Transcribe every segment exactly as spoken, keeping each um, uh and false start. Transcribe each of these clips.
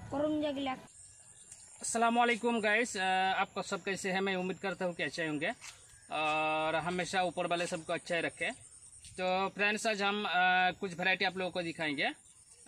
अस्सलामुअलैकुम गाइस, आपका सब कैसे हैं? मैं उम्मीद करता हूँ कि अच्छे होंगे और हमेशा ऊपर वाले सबको अच्छा ही रखे। तो फ्रेंड्स, आज हम आ, कुछ वैरायटी आप लोगों को दिखाएंगे आ,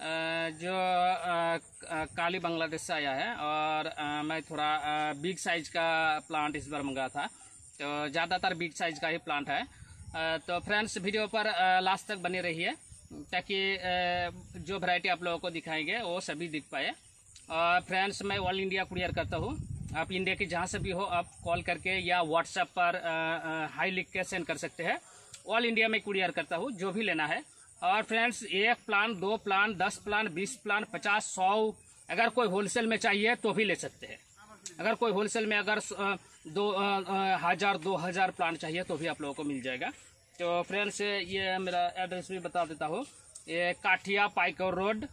जो आ, काली बांग्लादेश से आया है। और आ, मैं थोड़ा आ, बिग साइज का प्लांट इस बार मंगाया था, तो ज़्यादातर बिग साइज का ही प्लांट है। आ, तो फ्रेंड्स, वीडियो पर आ, लास्ट तक बने रहिए ताकि आ, जो वैरायटी आप लोगों को दिखाएंगे वो सभी दिख पाए। और फ्रेंड्स, मैं ऑल इंडिया कुरियर करता हूँ। आप इंडिया के जहाँ से भी हो आप कॉल करके या व्हाट्सएप पर हाई लिख के सेंड कर सकते हैं। ऑल इंडिया में कुरियर करता हूँ, जो भी लेना है। और फ्रेंड्स, एक प्लान, दो प्लान, दस प्लान, बीस प्लान, पचास, सौ, अगर कोई होलसेल में चाहिए तो भी ले सकते हैं। अगर कोई होलसेल में अगर दो हज़ार दो हज़ार प्लान चाहिए तो भी आप लोगों को मिल जाएगा। तो फ्रेंड्स, ये मेरा एड्रेस भी बता देता हूँ। ये काठिया पाइकर रोड,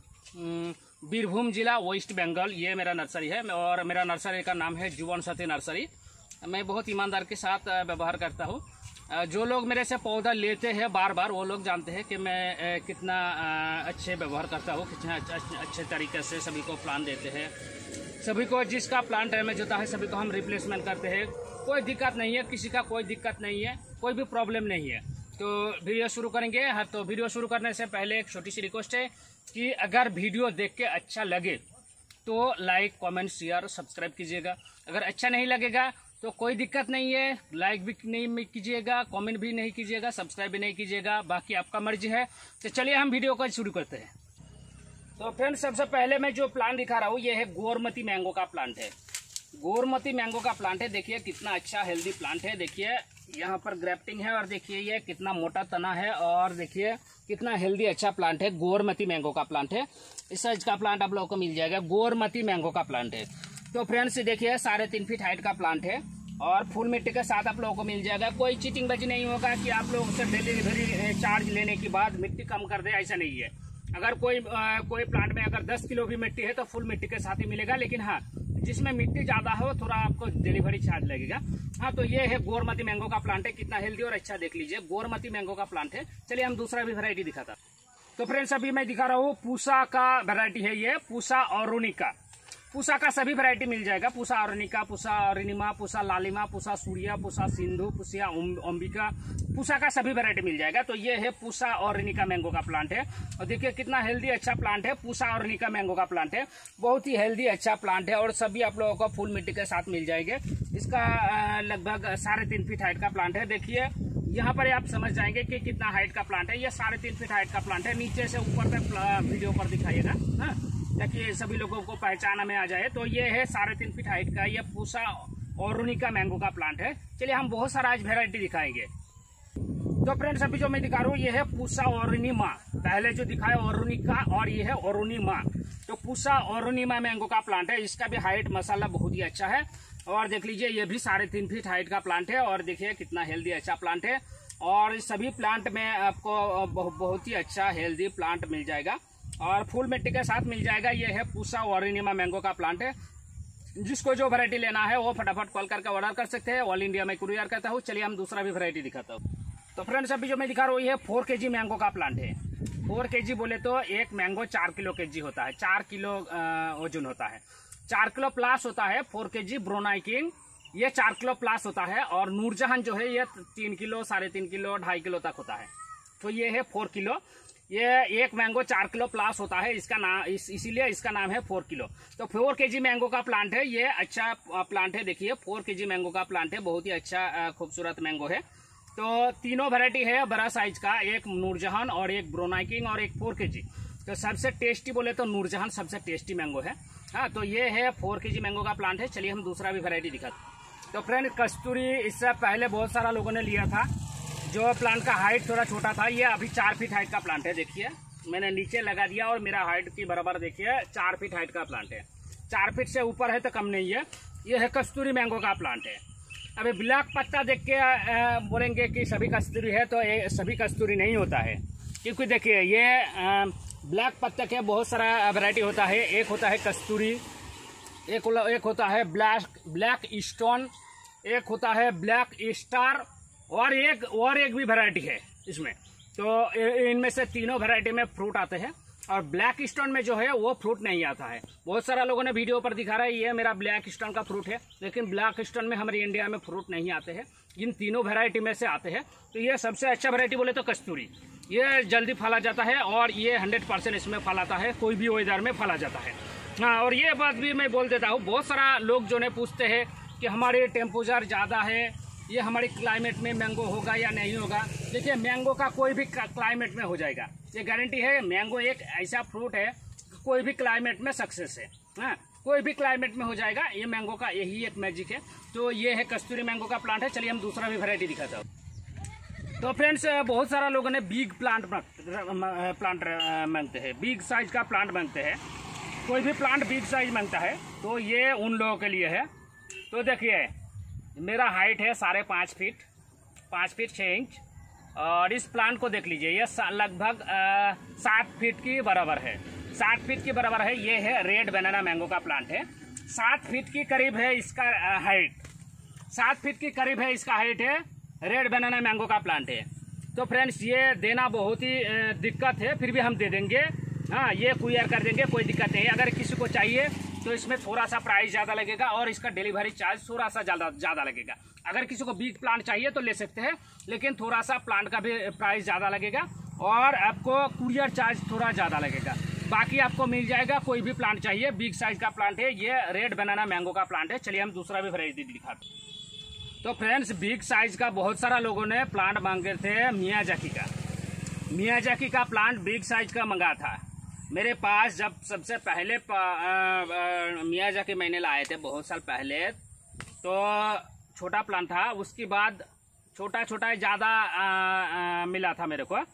बीरभूम जिला, वेस्ट बंगाल, ये मेरा नर्सरी है। और मेरा नर्सरी का नाम है जुवन सती नर्सरी। मैं बहुत ईमानदार के साथ व्यवहार करता हूँ। जो लोग मेरे से पौधा लेते हैं बार बार, वो लोग जानते हैं कि मैं कितना अच्छे व्यवहार करता हूँ, कितना अच्छे तरीके से सभी को प्लान देते हैं। सभी को जिसका प्लान डैमेज होता है सभी को हम रिप्लेसमेंट करते हैं। कोई दिक्कत नहीं है, किसी का कोई दिक्कत नहीं है, कोई भी प्रॉब्लम नहीं है। तो वीडियो शुरू करेंगे। हाँ, तो वीडियो शुरू करने से पहले एक छोटी सी रिक्वेस्ट है कि अगर वीडियो देख के अच्छा लगे तो लाइक, कमेंट, शेयर, सब्सक्राइब कीजिएगा। अगर अच्छा नहीं लगेगा तो कोई दिक्कत नहीं है, लाइक भी नहीं कीजिएगा, कमेंट भी नहीं कीजिएगा, सब्सक्राइब भी नहीं कीजिएगा, बाकी आपका मर्जी है। तो चलिए हम वीडियो को शुरू करते हैं। तो फ्रेंड्स, सबसे पहले मैं जो प्लांट दिखा रहा हूँ ये है गोरमती मैंगो का प्लांट है। गोरमती मैंगो का प्लांट है। देखिए कितना अच्छा हेल्दी प्लांट है। देखिए यहाँ पर ग्राफ्टिंग है और देखिए ये कितना मोटा तना है और देखिए कितना हेल्दी अच्छा प्लांट है। गोरमती मैंगो का प्लांट है। इस साइज का प्लांट आप लोगों को मिल जाएगा। गोरमती मैंगो का प्लांट है। तो फ्रेंड्स, देखिए साढ़े तीन फीट हाइट का प्लांट है और फुल मिट्टी के साथ आप लोगों को मिल जाएगा। कोई चीटिंग बाजी नहीं होगा कि आप लोग उससे डिलीवरी चार्ज लेने के बाद मिट्टी कम कर दे, ऐसा नहीं है। अगर कोई आ, कोई प्लांट में अगर दस किलो भी मिट्टी है तो फुल मिट्टी के साथ ही मिलेगा। लेकिन हाँ, जिसमें मिट्टी ज्यादा हो थोड़ा आपको डिलीवरी चार्ज लगेगा। हाँ, तो ये है गोरमती मैंगो का प्लांट है। कितना हेल्दी और अच्छा देख लीजिए, गोरमती मैंगो का प्लांट है। चलिए हम दूसरा भी वैरायटी दिखाता। तो फ्रेंड्स, अभी मैं दिखा रहा हूँ पूसा का वैरायटी है। ये पूसा ऑर्गेनिका, पूसा का सभी वैरायटी मिल जाएगा। पूसा ऑर्गेनिका, पूसा ऑर्गेनिमा, पूसा लालिमा, पूसा सूर्या, पूसा सिंधु, पूसा अंबिका, पूसा का सभी वैरायटी मिल जाएगा। तो ये है पूसा ऑर्गेनिका मैंगो का प्लांट है। और देखिए कितना हेल्दी अच्छा प्लांट है। पूसा ऑर्गेनिका मैंगो का प्लांट है, बहुत ही हेल्दी अच्छा प्लांट है और सभी आप लोगों को फुल मिट्टी के साथ मिल जाएंगे। इसका लगभग साढ़े तीन फीट हाइट का प्लांट है। देखिए यहाँ पर आप समझ जाएंगे कि कितना हाइट का प्लांट है। ये साढ़े तीन फीट हाइट का प्लांट है। नीचे से ऊपर तक वीडियो पर दिखाइएगा हाँ, ताकि सभी लोगों को पहचान में आ जाए। तो ये है साढ़े तीन फीट हाइट का ये पूसा ऑर्गेनिका मैंगो का प्लांट है। चलिए हम बहुत सारा आज वेरायटी दिखाएंगे। तो फ्रेंड्स, अभी जो मैं दिखा रहा हूँ ये है पूसा ऑर्गेनिमा। पहले जो दिखाया ऑर्गेनिका और ये है ऑर्गेनिमा। तो पूसा ऑर्गेनिमा मैंगो का प्लांट है। इसका भी हाइट माशाल्लाह बहुत ही अच्छा है। और देख लीजिए ये भी साढ़े तीन फीट हाइट का प्लांट है और देखिए कितना हेल्दी अच्छा प्लांट है। और सभी प्लांट में आपको बहुत ही अच्छा हेल्दी प्लांट मिल जाएगा और फुल मिट्टी के साथ मिल जाएगा। ये है पूसा ऑर्गेनिमा मैंगो का प्लांट है। जिसको जो वैरायटी लेना है वो फटाफट कॉल करके ऑर्डर कर सकते हैं। ऑल इंडिया में कुरियर करता हूँ। चलिए हम दूसरा भी वैरायटी दिखाता हूँ। तो फ्रेंड्स, अभी जो मैं दिखा रहा हूँ ये फोर के जी मैंगो का प्लांट है। फोर के जी बोले तो एक मैंगो चार किलो के जी होता है। चार किलो वजन होता है, चार किलो प्लस होता है। फोर के जी ब्रोनाई किंग ये चार किलो प्लस होता है। और नूरजहान जो है ये तीन किलो, साढ़े तीन किलो, ढाई किलो तक होता है। तो ये है फोर किलो। ये एक मैंगो चार किलो प्लस होता है। इसका नाम इस, इसीलिए इसका नाम है फोर किलो। तो फोर के जी मैंगो का प्लांट है। ये अच्छा प्लांट है। देखिए फोर के जी मैंगो का प्लांट है। बहुत ही अच्छा खूबसूरत मैंगो है। तो तीनों वैरायटी है बड़ा साइज का, एक नूरजहान और एक ब्रोनाई किंग और एक फोर के जी। तो सबसे टेस्टी बोले तो नूरजहान सबसे टेस्टी मैंगो है। हाँ, तो ये है फोर के जी मैंगो का प्लांट है। चलिए हम दूसरा भी वैरायटी दिखाते। तो फ्रेंड, कस्तूरी इससे पहले बहुत सारा लोगों ने लिया था। जो प्लांट का हाइट थोड़ा छोटा था, ये अभी चार फीट हाइट का प्लांट है। देखिए मैंने नीचे लगा दिया और मेरा हाइट की बराबर देखिए चार फीट हाइट का प्लांट है। चार फीट से ऊपर है तो कम नहीं है। ये है कस्तूरी मैंगो का प्लांट है। अभी ब्लैक पत्ता देख के बोलेंगे कि सभी कस्तूरी है, तो ये सभी कस्तूरी नहीं होता है। क्योंकि देखिए ये ब्लैक पत्ते के बहुत सारा वैरायटी होता है। एक होता है कस्तूरी, एक एक होता है ब्लैक ब्लैक स्टोन, एक होता है ब्लैक स्टार और एक और एक भी वैरायटी है इसमें। तो इनमें से तीनों वैरायटी में फ्रूट आते हैं और ब्लैक स्टोन में जो है वो फ्रूट नहीं आता है। बहुत सारा लोगों ने वीडियो पर दिखा रहा है ये मेरा ब्लैक स्टोन का फ्रूट है, लेकिन ब्लैक स्टोन में हमारे इंडिया में फ्रूट नहीं आते हैं। इन तीनों वैरायटी में से आते हैं। तो ये सबसे अच्छा वैरायटी बोले तो कस्तूरी, ये जल्दी फला जाता है और ये हंड्रेड परसेंट इसमें फल आता है, कोई भी वेदर में फला जाता है। हाँ, और ये बात भी मैं बोल देता हूँ, बहुत सारा लोग जो ने पूछते हैं कि हमारे टेम्परेचर ज़्यादा है, ये हमारे क्लाइमेट में मैंगो होगा या नहीं होगा। देखिए, मैंगो का कोई भी क्लाइमेट में हो जाएगा, ये गारंटी है। मैंगो एक ऐसा फ्रूट है कोई भी क्लाइमेट में सक्सेस है। हाँ, कोई भी क्लाइमेट में हो जाएगा, ये मैंगो का यही एक मैजिक है। तो ये है कस्तूरी मैंगो का प्लांट है। चलिए हम दूसरा भी वैरायटी दिखाता हूँ। तो फ्रेंड्स, बहुत सारा लोगों ने बिग प्लांट प्लांट मांगते हैं, बिग साइज का प्लांट मांगते हैं। कोई भी प्लांट बिग साइज मांगता है तो ये उन लोगों के लिए है। तो देखिए, मेरा हाइट है साढ़े पाँच फीट पाँच फीट छः इंच और इस प्लांट को देख लीजिए, ये लगभग सात फीट की बराबर है सात फीट की बराबर है। ये है रेड बनाना मैंगो का प्लांट है। सात फीट की करीब है इसका हाइट सात फीट की करीब है इसका हाइट है। रेड बनाना मैंगो का प्लांट है। तो फ्रेंड्स, ये देना बहुत ही दिक्कत है, फिर भी हम दे देंगे। हाँ, ये कुरियर कर देंगे, कोई दिक्कत नहीं है। अगर किसी को चाहिए तो इसमें थोड़ा सा प्राइस ज़्यादा लगेगा और इसका डिलीवरी चार्ज थोड़ा सा ज़्यादा ज़्यादा लगेगा। अगर किसी को बिग प्लांट चाहिए तो ले सकते हैं, लेकिन थोड़ा सा प्लांट का भी प्राइस ज़्यादा लगेगा और आपको कुरियर चार्ज थोड़ा ज़्यादा लगेगा। बाकी आपको मिल जाएगा। कोई भी प्लांट चाहिए, बिग साइज का प्लांट है, ये रेड बनाना मैंगो का प्लांट है। चलिए हम दूसरा भी वैरायटी दिखाते हैं। तो फ्रेंड्स, बिग साइज का बहुत सारा लोगों ने प्लांट मांगे थे मियाजाकी का। मियाजाकी का प्लांट बिग साइज का मंगा था मेरे पास। जब सबसे पहले मियाजाकी मैंने लाए थे बहुत साल पहले, तो छोटा प्लांट था। उसके बाद छोटा छोटा ज़्यादा मिला था मेरे को।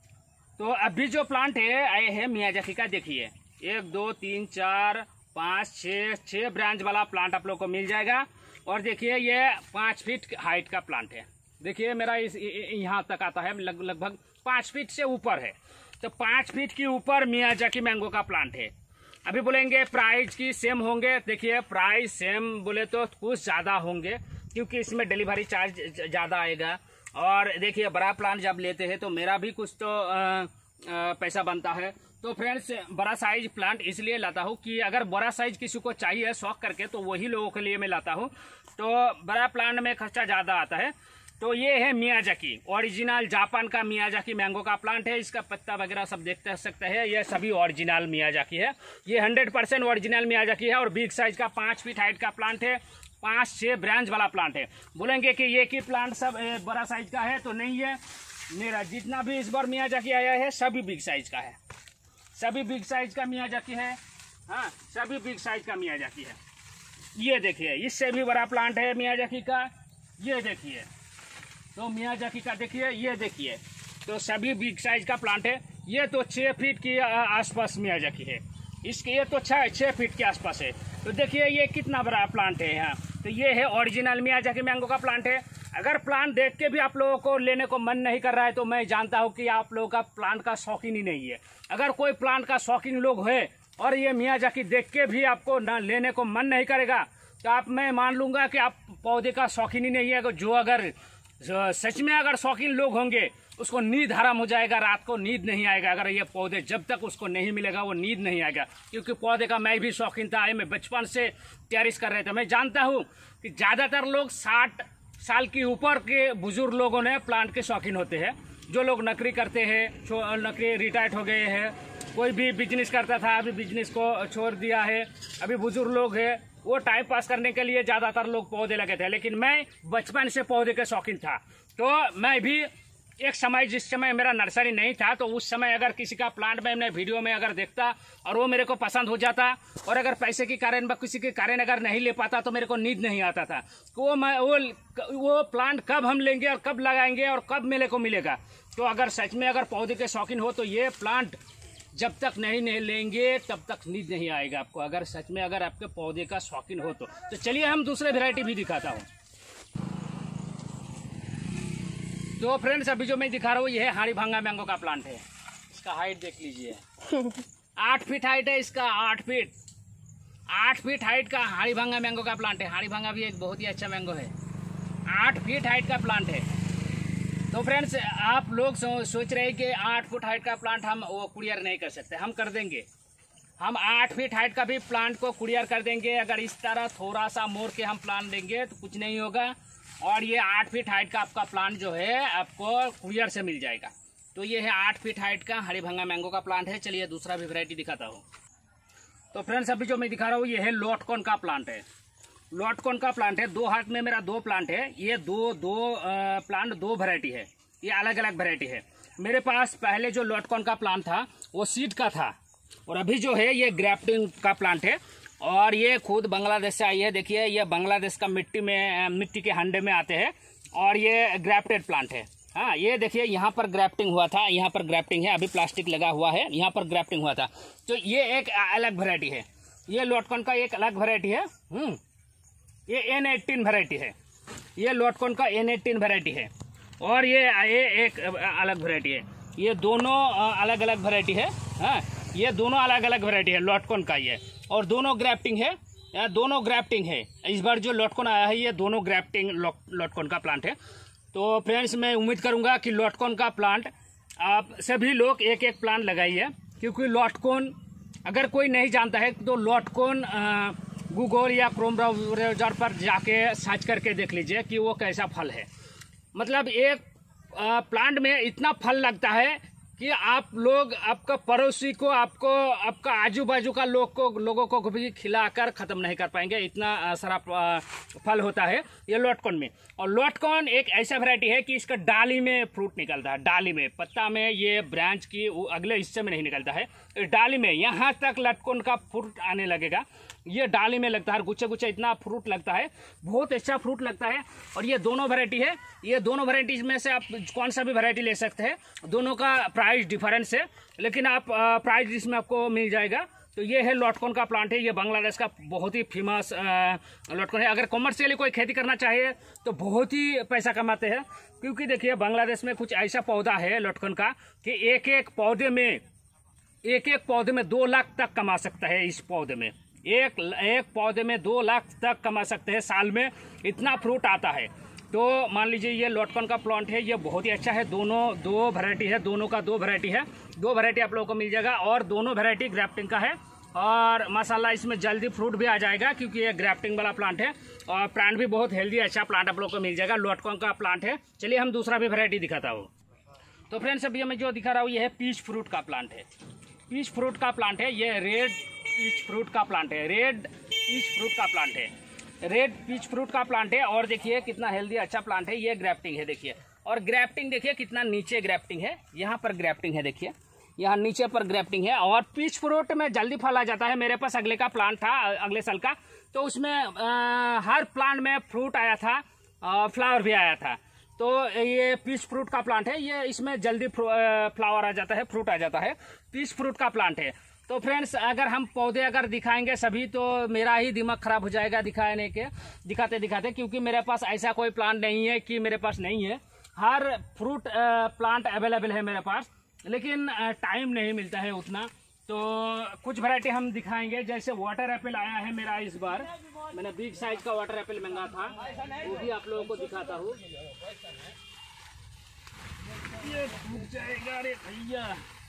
तो अभी जो प्लांट है आए हैं मियाजाकी का, देखिए एक दो तीन चार पाँच छः छः ब्रांच वाला प्लांट आप लोग को मिल जाएगा। और देखिए, ये पाँच फीट हाइट का प्लांट है। देखिए, मेरा इस यहाँ तक आता है, लग, लगभग पाँच फीट से ऊपर है। तो पाँच फीट के ऊपर मियाजाकी मैंगो का प्लांट है। अभी बोलेंगे प्राइस की सेम होंगे। देखिए, प्राइस सेम बोले तो कुछ ज़्यादा होंगे, क्योंकि इसमें डिलीवरी चार्ज ज़्यादा आएगा। और देखिए, बड़ा प्लांट जब लेते हैं तो मेरा भी कुछ तो आ, आ, पैसा बनता है। तो फ्रेंड्स, बड़ा साइज प्लांट इसलिए लाता हूँ कि अगर बड़ा साइज किसी को चाहिए शौक करके, तो वही लोगों के लिए मैं लाता हूँ। तो बड़ा प्लांट में खर्चा ज़्यादा आता है। तो ये है मियाजाकी, ओरिजिनल जापान का मियाजाकी मैंगो का प्लांट है। इसका पत्ता वगैरह सब देख सकते हैं, ये सभी ओरिजिनल मियाजाकी है। ये हंड्रेड परसेंट ओरिजिनल मियाजाकी है और बिग साइज का पाँच फीट हाइट का प्लांट है। पाँच छः ब्रांच वाला प्लांट है। बोलेंगे कि ये की प्लांट सब बड़ा साइज का है, तो नहीं है। मेरा जितना भी इस बार मियाजाकी आया है सभी बिग साइज का है, सभी बिग साइज का मियाजाकी है। हाँ, सभी बिग साइज का मियाजाकी है। ये देखिए, इससे भी बड़ा प्लांट है मियाजाकी का। ये देखिए, तो मियाजाकी का देखिए, ये देखिए, तो सभी बिग साइज का प्लांट है। ये तो छः फीट के आसपास मियाजाकी है। इसके ये तो छः छः फीट के आसपास है। तो देखिए, ये कितना बड़ा प्लांट है यहाँ। तो ये है ओरिजिनल मियाजाकी मैंगो का प्लांट है। अगर प्लांट देख के भी आप लोगों को लेने को मन नहीं कर रहा है, तो मैं जानता हूँ कि आप लोगों का प्लांट का शौकीन ही नहीं है। अगर कोई प्लांट का शौकीन लोग है और ये मियाजाकी देख के भी आपको ना लेने को मन नहीं करेगा, तो आप मैं मान लूँगा कि आप पौधे का शौकीन ही नहीं है। जो अगर सच में अगर शौकीन लोग होंगे, उसको नींद हराम हो जाएगा, रात को नींद नहीं आएगा। अगर ये पौधे जब तक उसको नहीं मिलेगा वो नींद नहीं आएगा। क्योंकि पौधे का मैं भी शौकीन था, मैं बचपन से तैयारी कर रहे थे। मैं जानता हूँ कि ज़्यादातर लोग साठ साल के ऊपर के बुजुर्ग लोगों ने प्लांट के शौकीन होते हैं। जो लोग नौकरी करते हैं, नौकरी रिटायर्ड हो गए हैं, कोई भी बिजनेस करता था अभी बिजनेस को छोड़ दिया है, अभी बुजुर्ग लोग हैं, वो टाइम पास करने के लिए ज़्यादातर लोग पौधे लगे थे। लेकिन मैं बचपन से पौधे के शौकीन था। तो मैं भी एक समय, जिस समय मेरा नर्सरी नहीं था, तो उस समय अगर किसी का प्लांट में मैं वीडियो में अगर देखता और वो मेरे को पसंद हो जाता, और अगर पैसे के कारण व किसी के कारण अगर नहीं ले पाता, तो मेरे को नींद नहीं आता था। वो मैं वो वो प्लांट कब हम लेंगे और कब लगाएंगे और कब मेरे को मिलेगा। तो अगर सच में अगर पौधे के शौकीन हो, तो ये प्लांट जब तक नहीं नहीं लेंगे तब तक नींद नहीं आएगा आपको। अगर सच में अगर आपके पौधे का शौकीन हो तो, तो चलिए हम दूसरे वैरायटी भी दिखाता हूँ। तो फ्रेंड्स, अभी जो मैं दिखा रहा हूँ ये है हाड़ी भांगा मैंगो का प्लांट है। इसका हाइट देख लीजिए, आठ फीट हाइट है इसका। आठ फीट आठ फीट हाइट का हाड़ी भांगा मैंगो का प्लांट है। हाड़ी भांगा भी एक बहुत ही अच्छा मैंगो है। आठ फीट हाइट का प्लांट है। तो फ्रेंड्स आप लोग सो, सोच रहे हैं कि आठ फुट हाइट का प्लांट हम वो कुरियर नहीं कर सकते, हम कर देंगे। हम आठ फीट हाइट का भी प्लांट को कुरियर कर देंगे। अगर इस तरह थोड़ा सा मोड़ के हम प्लांट देंगे तो कुछ नहीं होगा। और ये आठ फीट हाइट का आपका प्लांट जो है आपको कुरियर से मिल जाएगा। तो ये है आठ फीट हाइट का हरिभंगा मैंगो का प्लांट है। चलिए दूसरा भी वैरायटी दिखाता हूँ। तो फ्रेंड्स अभी जो मैं दिखा रहा हूँ ये है लॉटकॉन का प्लांट है। लॉटकॉन का प्लांट है। दो हाथ में मेरा दो प्लांट है। ये दो दो आ, प्लांट दो वैरायटी है, ये अलग अलग वैरायटी है। मेरे पास पहले जो लॉटकॉन का प्लांट था वो सीड का था, और अभी जो है ये ग्राफ्टिंग का प्लांट है। और ये खुद बांग्लादेश से आई है। देखिए ये बांग्लादेश का मिट्टी में मिट्टी के हंडे में आते हैं, और ये ग्राफ्टेड प्लांट है। हाँ ये देखिए यहाँ पर ग्राफ्टिंग हुआ था, यहाँ पर ग्राफ्टिंग है, अभी प्लास्टिक लगा हुआ है, यहाँ पर ग्राफ्टिंग हुआ था। तो ये एक अलग वैरायटी है। ये लॉटकॉन का एक अलग वैरायटी है। हम्म ये एन एटीन वैरायटी है। ये लॉटकॉन का एन एटीन वैरायटी है। और ये ये एक अलग वैरायटी है। ये दोनों अलग अलग वैरायटी है। हाँ ये दोनों अलग अलग वैरायटी है लॉटकॉन का ये, और दोनों ग्राफ्टिंग है। या दोनों ग्राफ्टिंग है। इस बार जो लॉटकॉन आया है ये दोनों ग्राफ्टिंग लॉटकॉन का प्लांट है। तो फ्रेंड्स मैं उम्मीद करूंगा कि लॉटकॉन का प्लांट आप सभी लोग एक एक प्लांट लगाइए, क्योंकि लॉटकॉन अगर कोई नहीं जानता है तो लॉटकॉन गूगल या क्रोम ब्राउज़र पर जाके सर्च करके देख लीजिए कि वो कैसा फल है। मतलब एक प्लांट में इतना फल लगता है कि आप लोग आपका पड़ोसी को, आपको आपका आजू बाजू का लोग को लोगों को भी खिलाकर ख़त्म नहीं कर पाएंगे, इतना सारा फल होता है ये लॉटकॉन में। और लॉटकॉन एक ऐसा वैरायटी है कि इसका डाली में फ्रूट निकलता है, डाली में, पत्ता में, ये ब्रांच की अगले हिस्से में नहीं निकलता है, डाली में यहाँ तक लॉटकॉन का फ्रूट आने लगेगा। ये डाली में लगता है, गुच्छे गुच्छे इतना फ्रूट लगता है, बहुत अच्छा फ्रूट लगता है। और ये दोनों वैरायटी है। ये दोनों वैरायटीज में से आप कौन सा भी वैरायटी ले सकते हैं। दोनों का प्राइस डिफरेंस है, लेकिन आप प्राइस इसमें आपको मिल जाएगा। तो ये है लॉटकॉन का प्लांट है। ये बांग्लादेश का बहुत ही फेमस लॉटकॉन है। अगर कॉमर्शियली कोई खेती करना चाहे तो बहुत ही पैसा कमाते हैं, क्योंकि देखिए बांग्लादेश में कुछ ऐसा पौधा है लॉटकॉन का कि एक एक पौधे में एक एक पौधे में दो लाख तक कमा सकता है। इस पौधे में एक एक पौधे में दो लाख तक कमा सकते हैं साल में, इतना फ्रूट आता है। तो मान लीजिए ये लॉटकॉन का प्लांट है, ये बहुत ही अच्छा है। दोनों दो वैरायटी है, दोनों का दो वैरायटी है, दो वैरायटी आप लोगों को मिल जाएगा। और दोनों वैरायटी ग्राफ्टिंग का है, और माशाल्लाह इसमें जल्दी फ्रूट भी आ जाएगा, क्योंकि ये ग्राफ्टिंग वाला प्लांट है। और प्लांट भी बहुत हेल्दी अच्छा प्लांट आप लोगों को मिल जाएगा, लॉटकॉन का प्लांट है। चलिए हम दूसरा भी वैरायटी दिखाता हूँ। तो फ्रेंड्स अभी मैं जो दिखा रहा हूँ ये है पीच फ्रूट का प्लांट है। पीच फ्रूट का प्लांट है। ये रेड पीच फ्रूट का प्लांट है। रेड पीच फ्रूट का प्लांट है। रेड पीच फ्रूट का प्लांट है। और देखिए कितना हेल्दी अच्छा प्लांट है। ये ग्राफ्टिंग है देखिए, और ग्राफ्टिंग देखिए कितना नीचे ग्राफ्टिंग है, यहाँ पर ग्राफ्टिंग है देखिए, यहाँ नीचे पर ग्राफ्टिंग है। और पीच फ्रूट में जल्दी फल आ जाता है। मेरे पास अगले का प्लांट था अगले साल का, तो उसमें आ, हर प्लांट में फ्रूट आया था, फ्लावर भी आया था। तो ये पीच फ्रूट का प्लांट है। ये इसमें जल्दी फ्लावर आ जाता है, फ्रूट आ जाता है। पीच फ्रूट का प्लांट है। तो फ्रेंड्स अगर हम पौधे अगर दिखाएंगे सभी तो मेरा ही दिमाग खराब हो जाएगा दिखाने के दिखाते दिखाते, क्योंकि मेरे पास ऐसा कोई प्लांट नहीं है कि मेरे पास नहीं है। हर फ्रूट प्लांट अवेलेबल है मेरे पास, लेकिन टाइम नहीं मिलता है उतना। तो कुछ वैरायटी हम दिखाएंगे, जैसे वाटर एप्पल आया है मेरा इस बार, मैंने बिग साइज का वाटर एप्पल मंगा था, वो भी आप लोगों को दिखाता हूँ। ये टूट जाएगा रे भैया।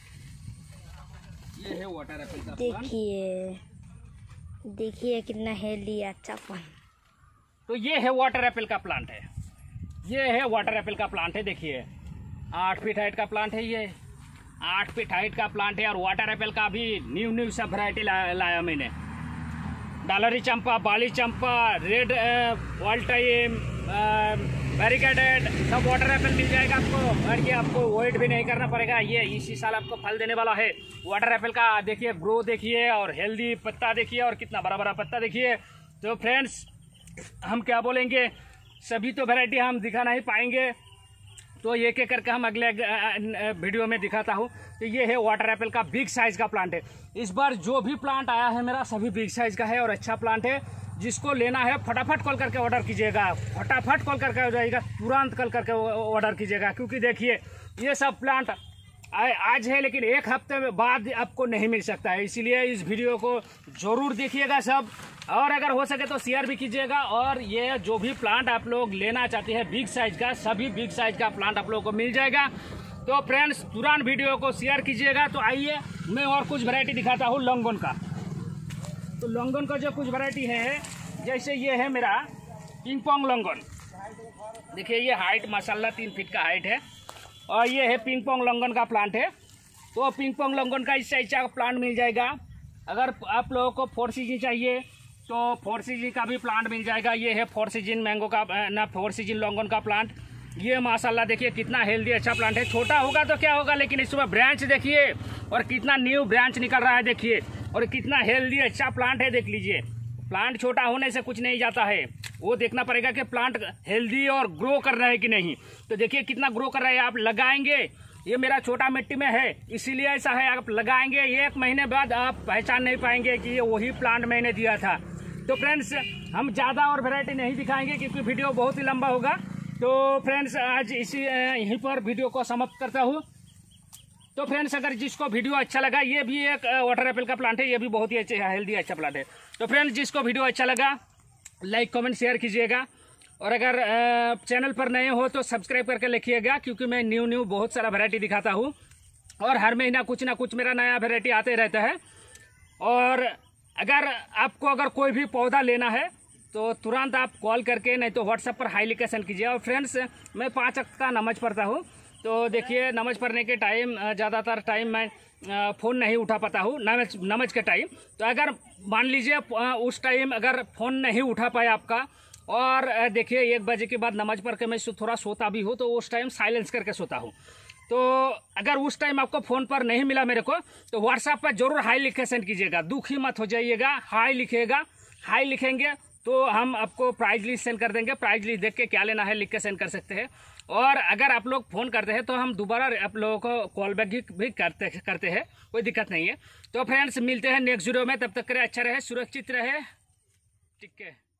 ये है वाटर एप्पल का प्लांट। देखिए देखिए कितना हेल्दी अच्छा फल। तो ये है वाटर एप्पल का प्लांट है। ये है वाटर एप्पल का प्लांट है। देखिए आठ फीट हाइट का प्लांट है। ये आठ फीट हाइट का प्लांट है। और वाटर एप्पल का भी न्यू न्यू सब वैरायटी ला, लाया मैंने। डालरी चंपा, बाली चंपा, रेड वर्ल्ड टाइम, बैरिकेडेड, सब वाटर एप्पल मिल जाएगा आपको। और ये आपको वेट भी नहीं करना पड़ेगा। ये इसी साल आपको फल देने वाला है वाटर एप्पल का। देखिए ग्रो देखिए, और हेल्दी पत्ता देखिए, और कितना बड़ा बड़ा पत्ता देखिए। तो फ्रेंड्स हम क्या बोलेंगे, सभी तो वैरायटी हम दिखा नहीं पाएंगे, तो एक एक करके हम अगले वीडियो में दिखाता हूँ। तो ये है वाटर एप्पल का बिग साइज का प्लांट है। इस बार जो भी प्लांट आया है मेरा सभी बिग साइज का है और अच्छा प्लांट है। जिसको लेना है फटाफट कॉल करके ऑर्डर कीजिएगा, फटाफट कॉल करके हो जाएगा, तुरंत कॉल करके ऑर्डर कीजिएगा। क्योंकि देखिए ये सब प्लांट आज है, लेकिन एक हफ्ते बाद आपको नहीं मिल सकता है। इसीलिए इस वीडियो को जरूर देखिएगा सब, और अगर हो सके तो शेयर भी कीजिएगा। और ये जो भी प्लांट आप लोग लेना चाहते हैं बिग साइज का, सभी बिग साइज का प्लांट आप लोगों को मिल जाएगा। तो फ्रेंड्स तुरंत वीडियो को शेयर कीजिएगा। तो आइए मैं और कुछ वैरायटी दिखाता हूँ लॉन्गन का। तो लॉन्गन का जो कुछ वैरायटी है, जैसे ये है मेरा पिंग पोंग लॉन्गन। देखिए ये हाइट माशाल्लाह तीन फीट का हाइट है, और ये है पिंग पोंग लॉन्गन का प्लांट है। तो पिंग पोंग लॉन्गन का इस साइज का प्लांट मिल जाएगा। अगर आप लोगों को फोर सीजन चाहिए तो फोर सीजन का भी प्लांट मिल जाएगा। ये है फोर सीजन मैंगो का ना फोर सीजन लॉन्गन का प्लांट। ये माशाल्लाह देखिए कितना हेल्दी अच्छा प्लांट है। छोटा होगा तो क्या होगा, लेकिन इसमें ब्रांच देखिए, और कितना न्यू ब्रांच निकल रहा है देखिए, और कितना हेल्दी अच्छा प्लांट है। देख लीजिए, प्लांट छोटा होने से कुछ नहीं जाता है, वो देखना पड़ेगा कि प्लांट हेल्दी और ग्रो कर रहा है कि नहीं। तो देखिए कितना ग्रो कर रहा है। आप लगाएंगे, ये मेरा छोटा मिट्टी में है इसीलिए ऐसा है। आप लगाएंगे एक महीने बाद आप पहचान नहीं पाएंगे कि ये वही प्लांट मैंने दिया था। तो फ्रेंड्स हम ज़्यादा और वैरायटी नहीं दिखाएंगे क्योंकि वीडियो बहुत ही लंबा होगा। तो फ्रेंड्स आज इसी यहीं पर वीडियो को समाप्त करता हूँ। तो फ्रेंड्स अगर जिसको वीडियो अच्छा लगा, ये भी एक वाटर एप्पल का प्लांट है, ये भी बहुत ही अच्छा हेल्दी अच्छा प्लांट है। तो फ्रेंड्स जिसको वीडियो अच्छा लगा लाइक कमेंट शेयर कीजिएगा, और अगर चैनल पर नए हो तो सब्सक्राइब करके लिखिएगा, क्योंकि मैं न्यू न्यू बहुत सारा वैरायटी दिखाता हूँ, और हर महीना कुछ ना कुछ मेरा नया वैरायटी आते रहता है। और अगर आपको अगर कोई भी पौधा लेना है तो तुरंत आप कॉल करके, नहीं तो व्हाट्सएप पर हाई लिखा सेंड कीजिए। और फ्रेंड्स मैं पाँच वक्त का नमाज पढ़ता हूँ, तो देखिए नमाज पढ़ने के टाइम ज़्यादातर टाइम मैं फ़ोन नहीं उठा पाता हूँ नमाज नमाज के टाइम। तो अगर मान लीजिए उस टाइम अगर फ़ोन नहीं उठा पाए आपका, और देखिए एक बजे के बाद नमाज पढ़ के मैं थोड़ा सोता भी हूँ, तो उस टाइम साइलेंस करके सोता हूँ। तो अगर उस टाइम आपको फ़ोन पर नहीं मिला मेरे को, तो व्हाट्सएप पर जरूर हाई लिख के सेंड कीजिएगा। दुखी मत हो जाइएगा, हाई लिखिएगा। हाई लिखेंगे तो हम आपको प्राइस लिस्ट सेंड कर देंगे। प्राइस लिस्ट देख के क्या लेना है लिख के सेंड कर सकते हैं। और अगर आप लोग फ़ोन करते हैं तो हम दोबारा आप लोगों को कॉल बैक भी करते करते हैं, कोई दिक्कत नहीं है। तो फ्रेंड्स मिलते हैं नेक्स्ट वीडियो में, तब तक के लिए अच्छा रहे, सुरक्षित रहे, ठीक है।